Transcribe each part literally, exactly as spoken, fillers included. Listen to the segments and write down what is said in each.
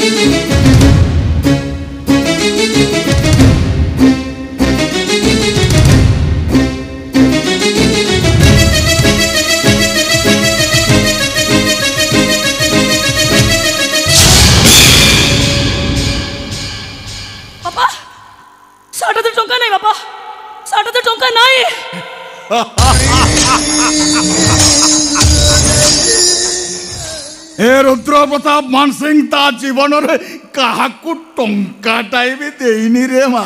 ए रुद्र प्रताप मान सिंह ता जीवन रे काहाकू टंकाटाई भी देइनी रे मा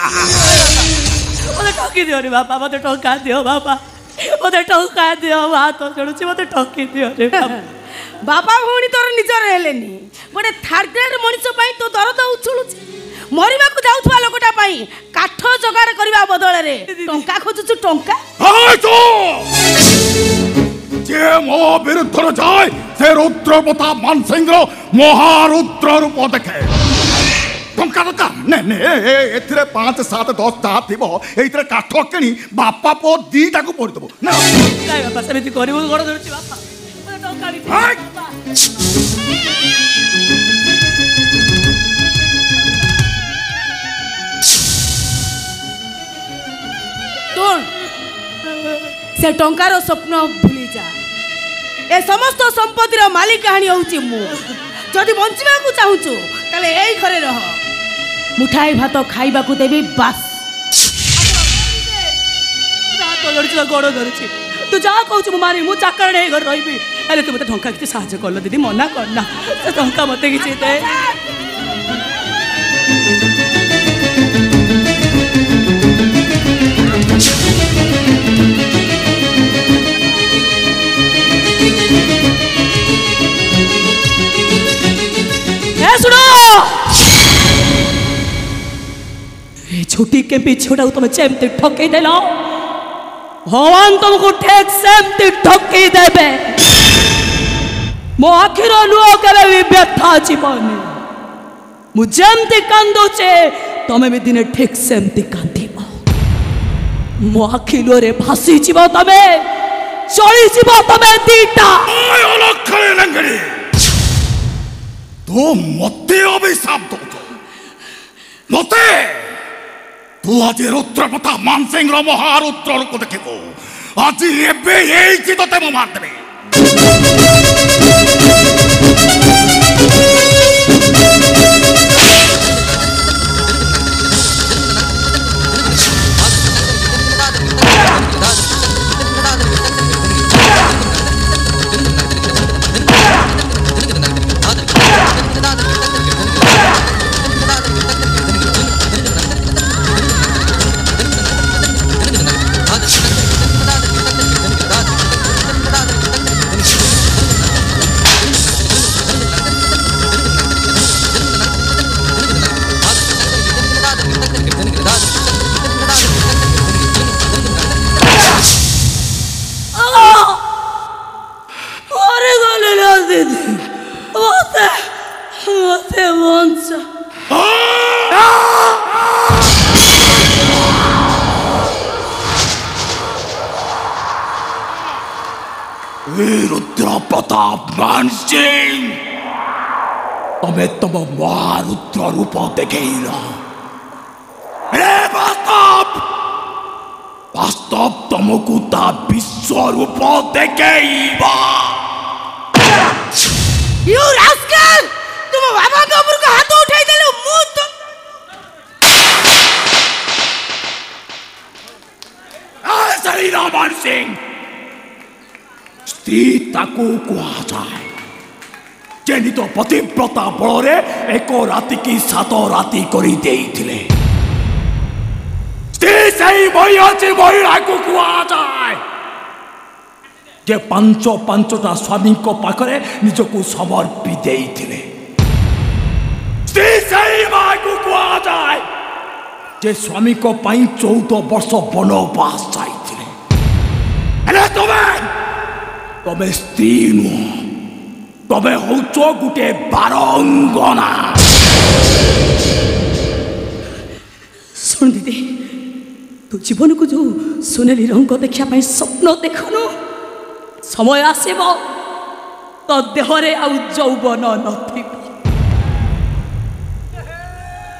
मते ठकी दियो रे बापा मते टंका दियो बापा मते टंका दियो हाथ जोडुची मते ठकी दियो रे बापा भौणी तोर निजर हेलेनी गोटे थर्ड ग्रेड मनिष पई तो दरद उछुलुची मरिबा को जाउथवा लोकटा पई काठ जोगाड़ करबा बदले रे टंका खोजुचु टंका हाय तो जे मो विरुद्ध जाय से रुद्र प्रताप मान सिंह रो महारुद्र रूप देखे टंका टंका ने ने एथिरे पाँच सात दस ता थिबो एथिरे काठ केनी बापा पो दीटा को पड़ दबो ना काय बापा समिति करबो गड़ धरची बापा टंका नी से टंकार स्वप्न भूली जा ए समस्त संपत्तिर मालिक कहानी होउची मु जदि बंचिबा को चाहूचु तले एई घरे रह मुठाई भात खाइबा को देबी बस रात लड़ची गोड़ धरची तू जा कहू मु मारी मु चाकर नहीं घर रही अरे तू मत टंका किसी साहाଯ୍य कर दीदी मना करना टंका मत किसी दे सुनो ये छोटी के पीछे तुम्हें चेमती ठके देलो भगवान तुमको ठीक सेमती ठके देबे मो आखिर लुह केबे भी व्यथा जीवन मु जेमती कांदुचे तमे भी दिने ठीक सेमती कांदिब मो आखि लुहरे भासी जीव तमे चली जीव तमे दीटा अलखले लंगड़ी तू मते अभिशाप दो मते तू आज रुद्र प्रताप मान सिंह रो महारुद्र रूप देखिबो आज एबे एई कि तते मो मार देबे रुद्र प्रताप मान सिंह तमे तम महारुद्र रूप देखेल वास्तव वास्तव तुमको ता विश्व रूप देखेबा यू रास्कल तुम बाबा के ऊपर का हाथ उठाई देलो मुंह तो आ सही ना मान सिंह स्त्री ताकू कुआ जाए जेनी तो पतिव्रता बल एक राति की सात राति करी देइथिले स्त्री सही महिला महिला को कुआ जाए जे पांच पांचटा स्वामी को पाखरे निज को समर्पी देइथिले स्त्री सही मां को कुआ जाए जे स्वामी को पाई चौदह वर्ष वनवास जाइथिले अरे तुम्हें तमे स्त्री नुह तमे हौच गुटे बारंगना सुन दीदी तू जीवन को जो सुनेली रंग देखा स्वप्न देखनु समय आसब तो देहरे आउ यौवन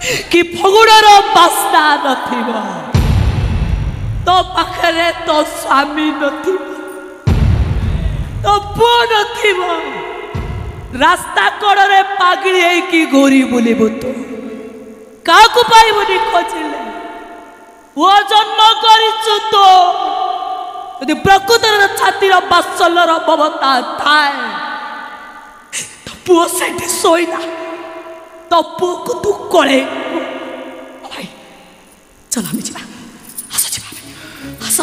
कि फगुणर बास्ना नथिब तो पाखरे तो स्वामी नथिब तो पुओ नथिब रास्ता कड़े पागड़ी है घोरी बुलबु तो क्या पाइबुनि खोजिले वो जन्म करिछु तो यदि प्रकृतर छातीर बात्सल्यर ममता थाए तो पुओ से शोना तो पुओ को तू कले भाई चल आम जा आस आस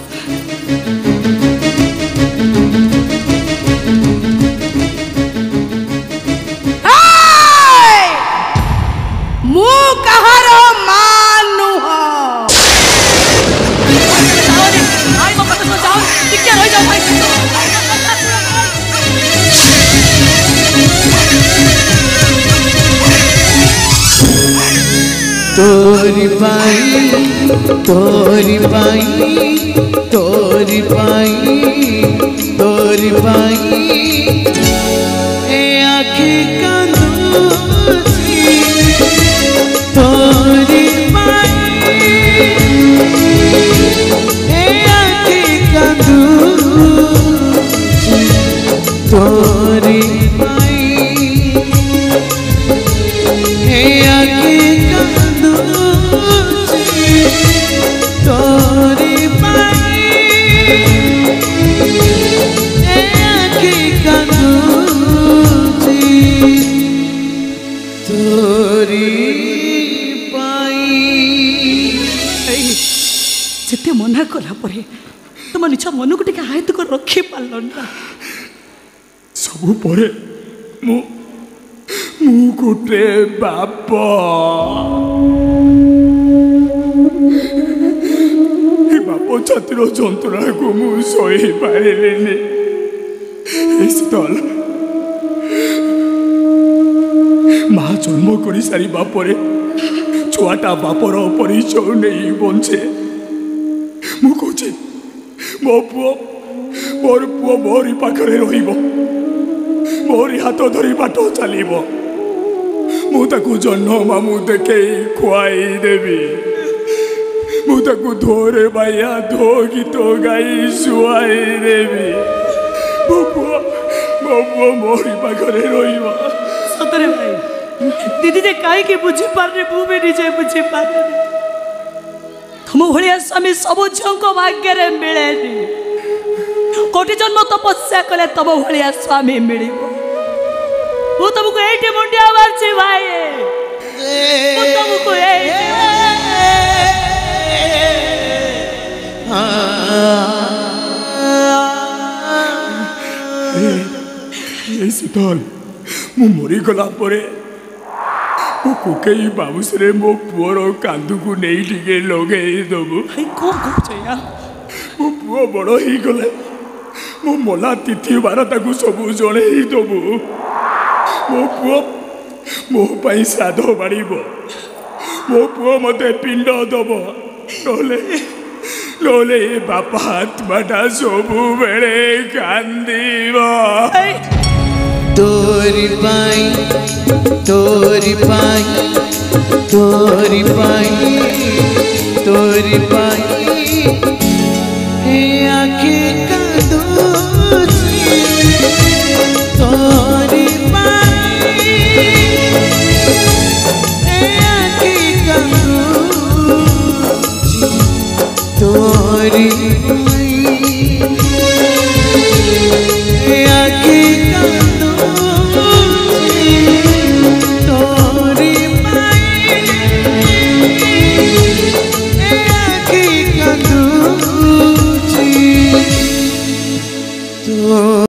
मु कहार मानु हो तोरी पाई तोरी पाई तोरी पाई तोरी पाई ए आँखी कांदूची तोरी पाई ए आँखी कांदूची तोरी पाई ए आँखी तोरी पाई ए आँखी कांदूची तोरी पाई जिते मना कला परे तुम निज मन को टिके आयत कर रखी पारल ना सबु परे मु मु गोटे बाप बाप छातिर जंत्रणा को मु सही पारे शीतल माँ जन्म कर सारी बापरे छुआटा बापर परिचय नहीं बंचे मु कहे मो पुओ मोर पुओ मोरी पाखरे रहिबो मोरी हाथ धरी बाट चलो मुझे जन्म मामू देखे खुआई देवी मुझे धोरे बाया धो गीत गाई शुआई देवी मो पुओ मो पुओ मोरी पाखरे रहिबो सतरे भाई दीदी जे कहीं बुझी पारे मु भी निजे बुझी पारे तुम भाया स्वामी सब झील भाग्य मिले कोटि जन्म तपस्या कले तब भाया स्वामी मिल वो तुमको ये मुंडिया मार्ची भाई वो तुमको ये शीतल मु मरी गला परे मो कुकई बाबूस रे मो पुअर कांदू को नहीं टिके लगे दबु भाई कौन कह मो पुओ बड़ हो गले मो मला तिथि बार ताकू सबू जड़े दबु मो पुओ मो पाई श्राद्ध बाड़ब मो पुओ मते पिंड दब नले नले बापा आत्माटा सबू बेले कांदीब तोरी पाई तोरी पाई तोरी पाई तोरी पाई ए आँखी कांदूची तो